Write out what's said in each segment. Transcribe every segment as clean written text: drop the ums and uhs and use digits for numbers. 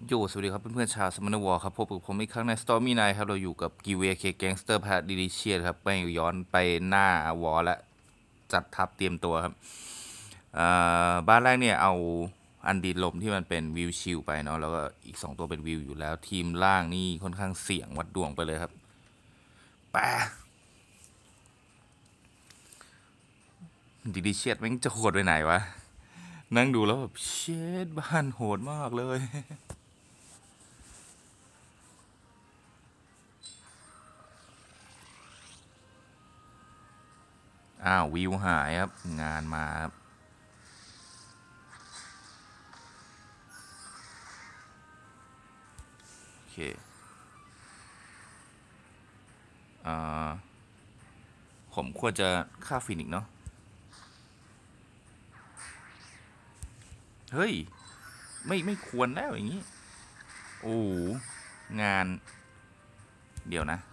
โยสวัสดีครับเพื่อนๆชาวสมนวอร์ครับพบกับผมอีกครั้งใน Stormy Night ครับเราอยู่กับกิเวเคแก๊งสเตอร์พาดิลิเชียครับไปย้อนไปหน้าวอลและจัดทัพเตรียมตัวครับบ้านแรกเนี่ยเอาอันดีลมที่มันเป็นวิวชิลไปเนาะแล้วก็อีก2ตัวเป็นวิวอยู่แล้วทีมล่างนี่ค่อนข้างเสี่ยงวัดดวงไปเลยครับปะดิลิเชียแม่งจะโหดไปไหนวะนั่งดูแล้วแบบเชดบ้านโหดมากเลยอ้าววิวหายครับงานมาครับโอเคผมควรจะฆ่าฟินิกซ์เนาะเฮ้ยไม่ควรแล้วอย่างนี้โอ้งานเดี๋ยวนะ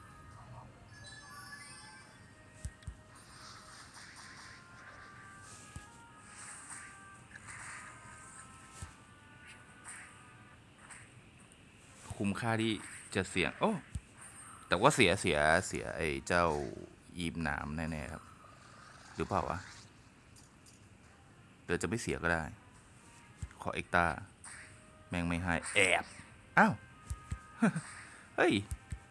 คุ้มค่าที่จะเสี่ยงโอ้แต่ว่าเสียไอ้เจ้าอีบหนามแน่ๆครับหรือเปล่าวะเดี๋ยวจะไม่เสียก็ได้ขอเอ็กตาแม่งไม่ให้แอบอ้าวเฮ้ย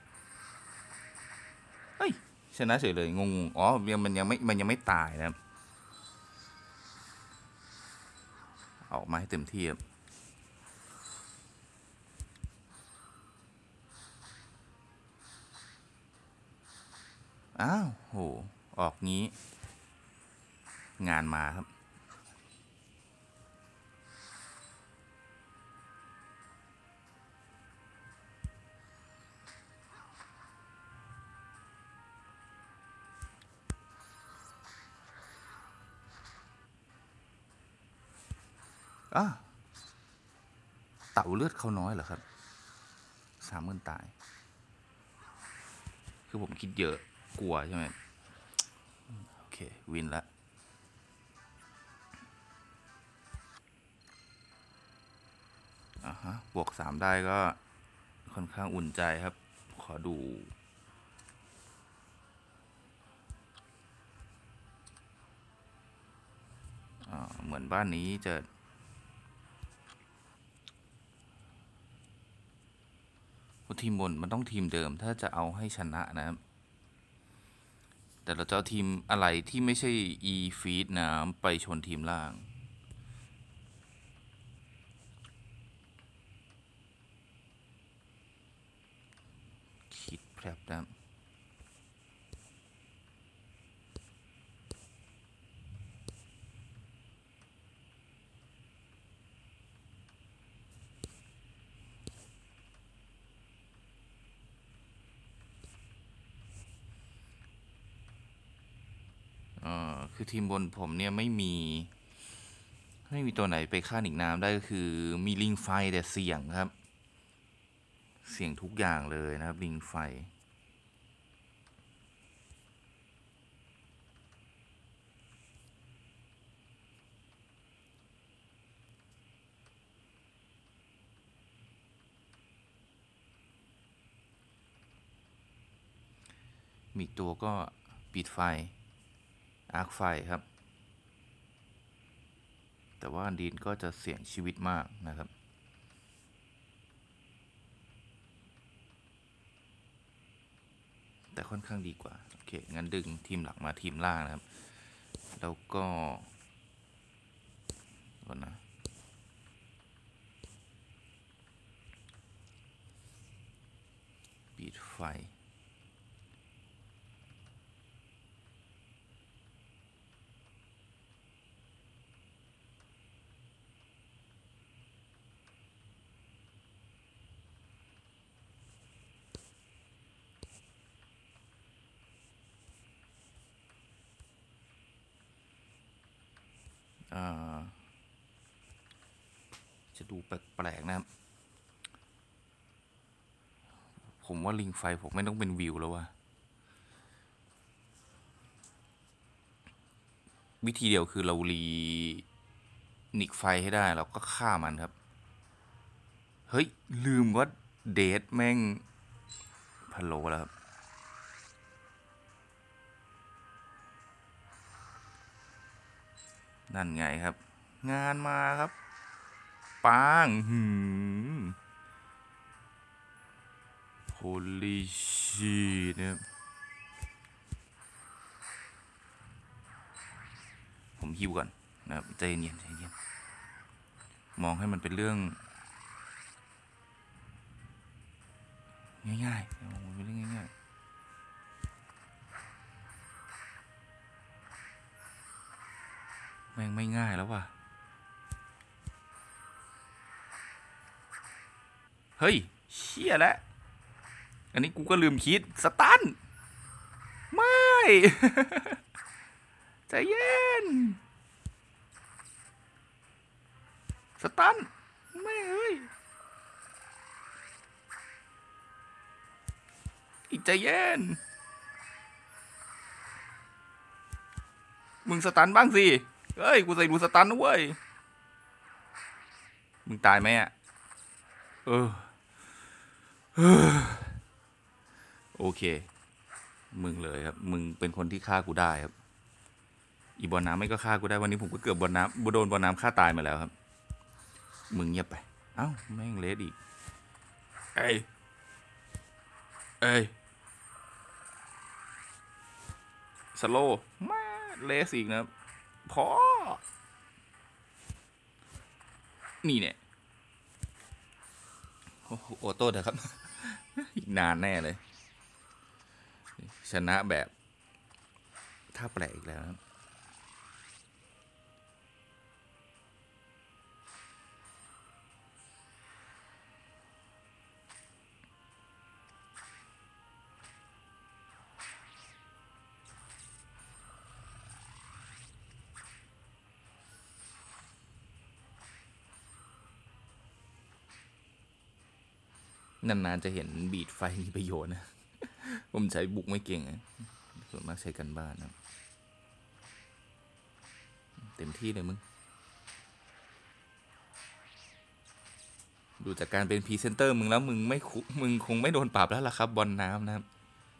เฮ้ยชนะเฉยเลยงงอ๋อมันยังไม่ตายนะครับออกมาให้เต็มที่ครับอ้าวโหออกงี้งานมาครับอ้าเต่าเลือดเขาน้อยเหรอครับ30,000ตายคือผมคิดเยอะกลัวใช่ไหมโอเควินละ บวก3ได้ก็ค่อนข้างอุ่นใจครับขอดูเหมือนบ้านนี้จะทีมบนมันต้องทีมเดิมถ้าจะเอาให้ชนะนะแต่เราจะเอาทีมอะไรที่ไม่ใช่ e feed นะไปชนทีมล่างคิดแพรบนะคือทีมบนผมเนี่ยไม่มีตัวไหนไปฆ่าหนิงน้ำได้ก็คือมีลิงไฟแต่เสี่ยงครับเสี่ยงทุกอย่างเลยนะครับลิงไฟมีตัวก็ปิดไฟอาร์คไฟครับ แต่ว่าดีนก็จะเสี่ยงชีวิตมากนะครับแต่ค่อนข้างดีกว่าโอเคงั้นดึงทีมหลักมาทีมล่างนะครับแล้วก็ก่อนนะปิดไฟจะดูแปลกๆนะครับผมว่าลิงไฟผมไม่ต้องเป็นวิวแล้วว่ะวิธีเดียวคือเรารีนิกไฟให้ได้เราก็ฆ่ามันครับเฮ้ยลืมว่าเดทแม่งพะโล้แล้วครับนั่นไงครับงานมาครับปังโฮลี่ชีตเนี่ยผมฮิวก่อนนะครับใจเย็นใจเย็นมองให้มันเป็นเรื่องง่ายๆมองเป็นเรื่องง่ายๆแม่งไม่ง่ายแล้วว่ะเฮ้ยเชี่ยแล้วอันนี้กูก็ลืมคิดสตันไม่ ใจเย็นสตันไม่เฮ้ยอีกใจเย็นมึงสตันบ้างสิเฮ้ยกูใส่ดูสตันนะเว้ยมึงตายไหมอ่ะเออโอเคมึงเลยครับมึงเป็นคนที่ฆ่ากูได้ครับอีบอลน้ำไม่ก็ฆ่ากูได้วันนี้ผมก็เกือบบอลน้ำโดนบอลน้ำฆ่าตายมาแล้วครับมึงเงียบไปเอ้าแม่งเลสอีกเอ้ยเอ้ยสโลมาเลสอีกนะพอนี่เนี่ยโอ้โต้นะครับ อีกนานแน่เลยชนะแบบท่าแปลกอีกแล้วนานๆจะเห็นบีดไฟมีประโยชน์นะผมใช้บุกไม่เก่งนะส่วนมากใช้กันบ้านนะเต็มที่เลยมึงดูจากการเป็นพรีเซนเตอร์มึงแล้วมึงคงไม่โดนปรับแล้วล่ะครับบอลน้ำนะครับ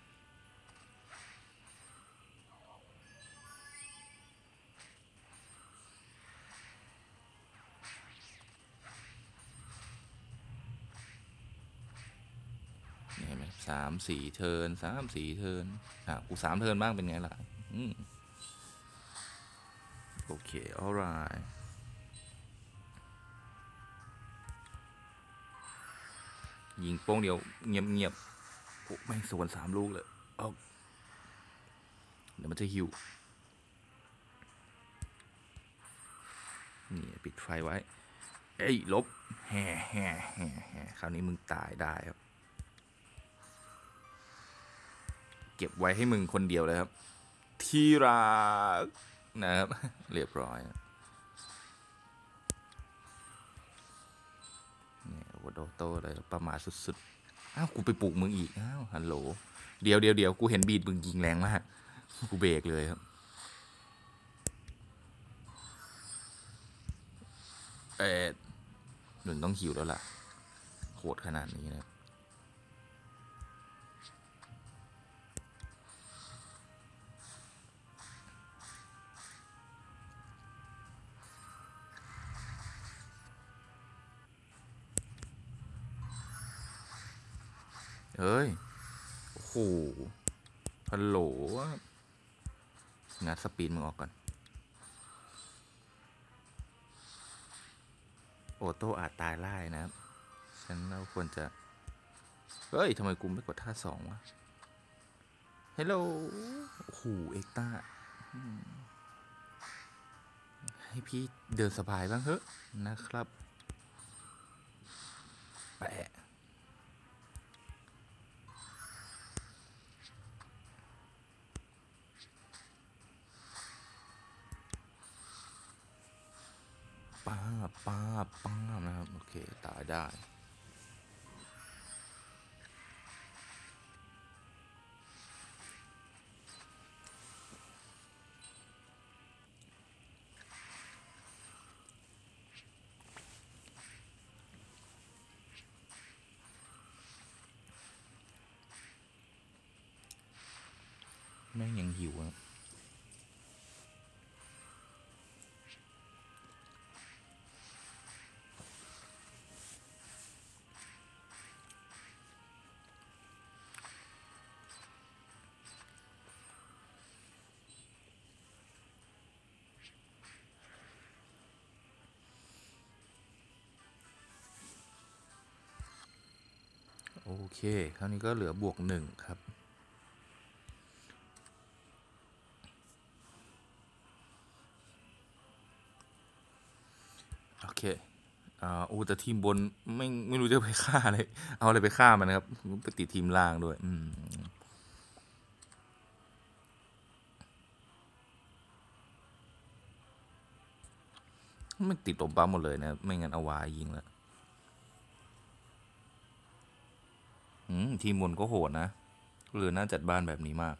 เห็นไหม3-4 เทิร์น3-4 เทิร์นกู3 เทิร์นบ้างเป็นไงล่ะโอเค alright ยิงโป้งเดียวเงียบๆโอ้แม่งสวน3 ลูกเลยเอาเดี๋ยวมันจะหิวนี่ปิดไฟไว้เอ้ยลบแห่คราวนี้มึงตายได้ครับเก็บไว้ให้มึงคนเดียวเลยครับที่รักนะครับเรียบร้อยเนี่ยโอ้โดโต้เลยประมาทสุดๆอ้าวกูไปปลุกมึงอีกอ้าวฮัลโหลเดี๋ยวกูเห็นบีดมึงยิงแรงมากกูเบรกเลยครับหนุนต้องหิวแล้วล่ะโหดขนาดนี้นะเฮ้ยโอ้โหฮัลโหลงัดสปีดมึงออกก่อนโอโต้อาจตายไล่นะครับฉันเราควรจะเฮ้ยทำไมกูไม่กดท่า2วะฮัลโหลโอ้โหเอ็กต้าให้พี่เดินสบายบ้างเถอะนะครับแปะป้านะครับโอเคตายได้หิวนะโอเคคราวนี้ก็เหลือบวก1ครับโอเคโอ้แต่ทีมบนไม่รู้จะไปฆ่าอะไรเอาอะไรไปฆ่ามันนะครับไปติดทีมล่างด้วยมันติดตัวบัฟหมดเลยนะไม่งั้นเอาวายิงแล้วทีมบนก็โหดนะเรือน่าจัดบ้านแบบนี้มาก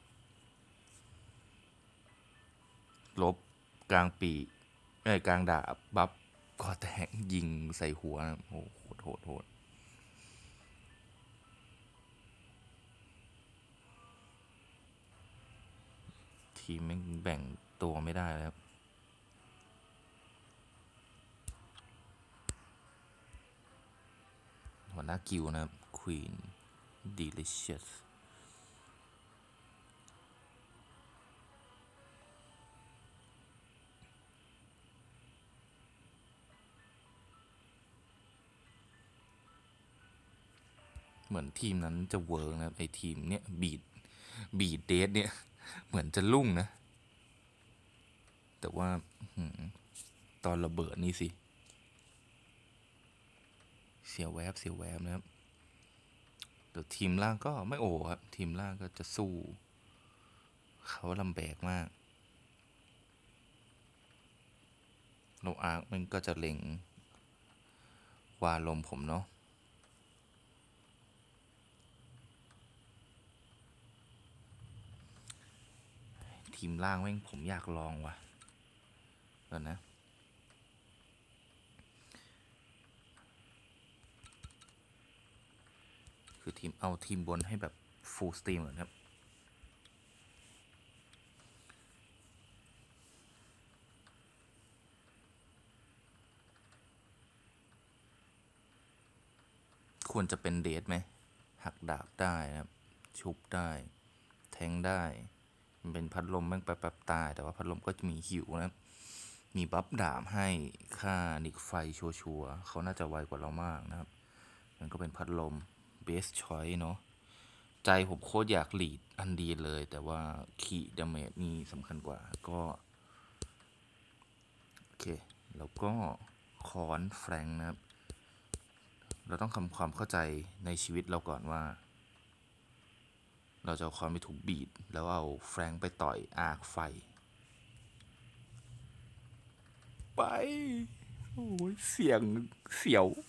ลบกลางปีกลางดาบบัฟก็แตกยิงใส่หัวนะโอ้โหโหดทีมแบ่งตัวไม่ได้แล้วหัวหน้ากิวนะครับ Queen Delicious เหมือนทีมนั้นจะเวิร์กนะไอทีมเนี้ยบีดเดทเนี่ยเหมือนจะลุ่งนะแต่ว่าตอนระเบิดนี่สิเสียวแวบนะครับแต่ทีมล่างก็ไม่โอ้ครับทีมล่างก็จะสู้เขาลำแบกมากโลอาร์มันก็จะเล็งวาลมผมเนาะทีมล่างแม่งผมอยากลองว่ะก่อนนะคือเอาทีมบนให้แบบฟูลสตรีมก่อนครับควรจะเป็นเดทไหมหักดาบได้นะครับชุบได้แทงได้มันเป็นพัดลมแม่งแป๊บตายแต่ว่าพัดลมก็จะมีหิวนะมีบัฟดาบให้ค่านิกไฟชัวร์เขาน่าจะไวกว่าเรามากนะครับมันก็เป็นพัดลมเบสชอยเนาะใจผมโคตรอยากหลีดอันดีเลยแต่ว่าขีดาเมจนี่สำคัญกว่าก็โอเคแล้วก็คอนแฟรงนะครับเราต้องทำความเข้าใจในชีวิตเราก่อนว่าเราจะเอาคอนไปถูกบีดแล้วเอาแฟรงไปต่อยอาร์คไฟไปโอ้ยเสียงเสียว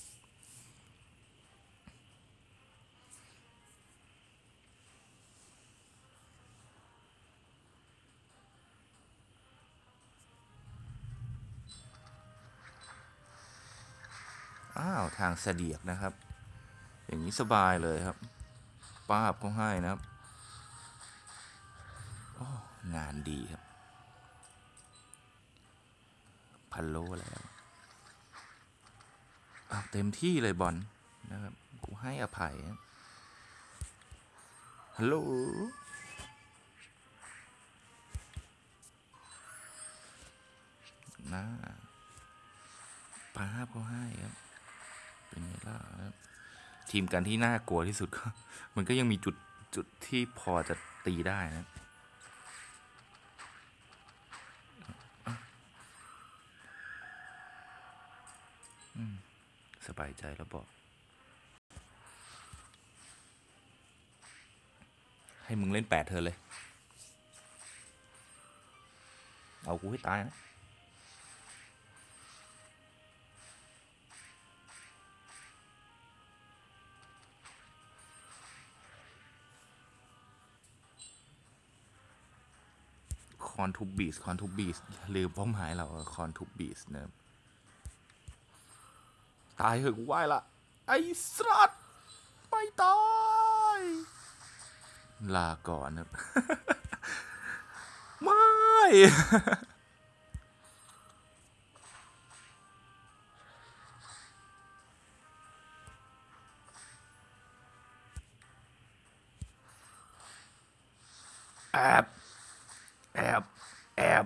ทางเสดียกนะครับอย่างนี้สบายเลยครับป้าบก็ให้นะครับงานดีครับพันโลแล้วเต็มที่เลยบอลนะครับกูให้อภัยฮัลโหลนะป้าบก็ให้ครับเป็นไงล่ะครับทีมกันที่น่ากลัวที่สุดก็มันก็ยังมีจุดที่พอจะตีได้นะสบายใจแล้วบอกให้มึงเล่น8เธอเลยเอากูให้ตายนะคอนทูบีสลืมเป้าหมายเราคอนทูบีสนะตายเหอะกูไหวละไอ้สัตว์ไม่ตายลาก่อนครับไม่ แอบแอบแอบ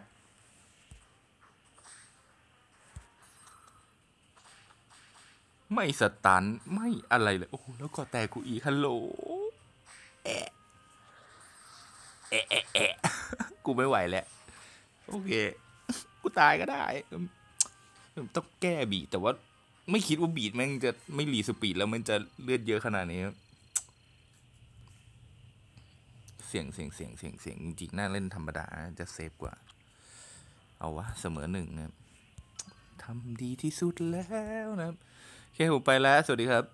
ไม่สตันไม่อะไรเลยโอ้โหแล้วก็แต่กูอีกฮัลโหลแอะแอะแอะแอะกูไม่ไหวแล้วโอเคกูตายก็ได้ต้องแก้บีทแต่ว่าไม่คิดว่าบีทแม่งจะไม่รีสปีดแล้วมันจะเลือดเยอะขนาดนี้เสียงจริงๆน่าเล่นธรรมดาจะเซฟกว่าเอาวะเสมอหนึ่งนะครับทำดีที่สุดแล้วนะครับโอเคผมไปแล้วสวัสดีครับ